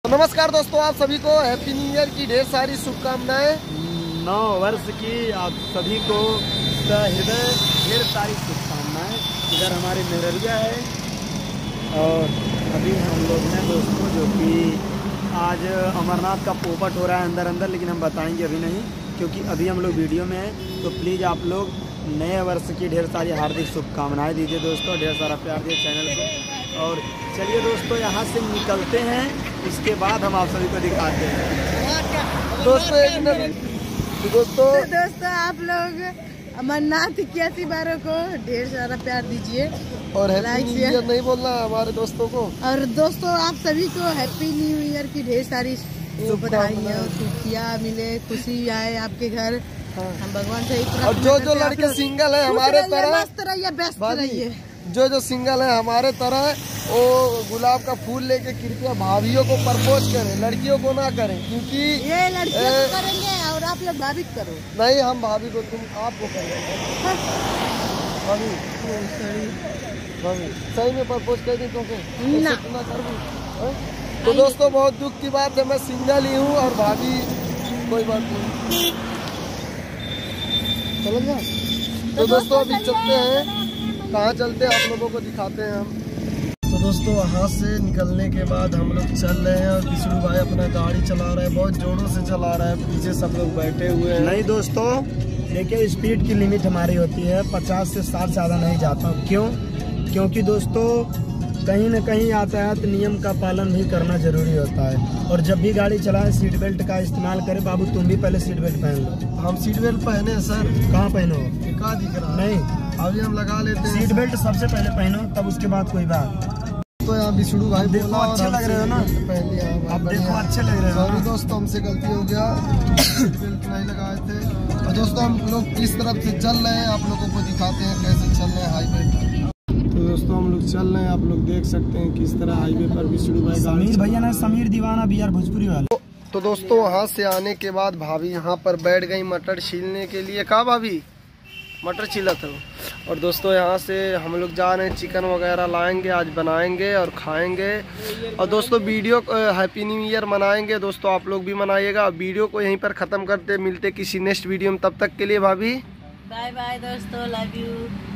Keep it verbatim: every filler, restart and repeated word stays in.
नमस्कार दोस्तों, आप सभी को हैप्पी न्यू ईयर की ढेर सारी शुभकामनाएं। नौ वर्ष की आप सभी को हृदय ढेर सारी शुभकामनाएं। इधर हमारी मेहरिया है और अभी हम लोग हैं दोस्तों, जो कि आज अमरनाथ का पोपट हो रहा है अंदर अंदर, लेकिन हम बताएंगे अभी नहीं, क्योंकि अभी हम लोग वीडियो में हैं। तो प्लीज़ आप लोग नए वर्ष की ढेर सारी हार्दिक शुभकामनाएं दीजिए दोस्तों, ढेर सारा प्यार दिए चैनल को। और चलिए दोस्तों, यहाँ से निकलते हैं, उसके बाद हम आप सभी को दिखाते हैं दोस्तों। एक मिनट दोस्तों तो दोस्तों आप लोग अमरनाथ इक्यासी बारों को ढेर सारा प्यार दीजिए और हैप्पी न्यू ईयर नहीं बोलना हमारे दोस्तों को। और दोस्तों आप सभी को हैप्पी न्यू ईयर की ढेर सारी बधाइयाँ, खुशियाँ मिले, खुशी आए आपके घर। हाँ। हम भगवान से ही और जो जो लड़के सिंगल है हमारे तरह मस्त रहिए, बेस्ट रहिए। जो जो सिंगल है हमारे तरह वो गुलाब का फूल लेके कृपया भाभियों को प्रपोज करें, लड़कियों को ना करें, क्योंकि ये लड़कियों को करेंगे और आप लोग भाभी करो। नहीं, हम भाभी को, तुम आपको करेंगे। भाभी भाभी सही में प्रपोज कर दी तुमको ना कर दी। तो दोस्तों बहुत दुख की बात है, मैं सिंगल ही हूँ और भाभी कोई बात नहीं। चलो ना। तो दोस्तों अभी चलते हैं, कहाँ चलते हैं आप लोगों को दिखाते हैं हम। तो दोस्तों वहाँ से निकलने के बाद हम लोग चल रहे हैं और विष्णु भाई अपना गाड़ी चला रहा है, बहुत जोरों से चला रहा है, पीछे सब लोग बैठे हुए हैं। नहीं दोस्तों देखिए, स्पीड की लिमिट हमारी होती है पचास से साठ, ज़्यादा नहीं जाता हूँ। क्यों? क्योंकि दोस्तों कहीं न कहीं यातायात नियम का पालन भी करना जरूरी होता है। और जब भी गाड़ी चलाए सीट बेल्ट का इस्तेमाल करें। बाबू तुम भी पहले सीट बेल्ट पहन लो। हम सीट बेल्ट पहने हैं सर। कहाँ पहनो? कहाँ दिख रहा? नहीं, अभी हम लगा लेते हैं। सीट बेल्ट सबसे पहले पहनो, तब उसके बाद कोई बात। तो यहाँ विष्णु भाई देखो अच्छे लग रहे हो ना, पहन लिया। अब देखो अच्छे लग रहे हो ना। दोस्तों हमसे गलती हो गया, सीट बेल्ट नहीं लगाए थे। और दोस्तों हम लोग किस तरफ से चल रहे हैं आप लोगों को दिखाते हैं, कैसे चल रहे हैं हाईवे पर। तो दोस्तों हम लोग चल रहे हैं, आप लोग देख सकते हैं किस तरह हाईवे पर विष्णु भाई। समीर भैया ना, समीर दीवाना बिहार भोजपुरी वाले। तो दोस्तों वहाँ से आने के बाद भाभी यहाँ पर बैठ गई मटर छीलने के लिए। कहा भाभी? मटर छीला था। और दोस्तों यहाँ से हम लोग जा रहे हैं, चिकन वगैरह लाएंगे, आज बनाएंगे और खाएंगे। और दोस्तों वीडियो हैप्पी न्यू ईयर मनाएंगे दोस्तों, आप लोग भी मनाइएगा। वीडियो को यहीं पर ख़त्म करते, मिलते किसी नेक्स्ट वीडियो में, तब तक के लिए भाभी बाय बाय दोस्तों, लव यू।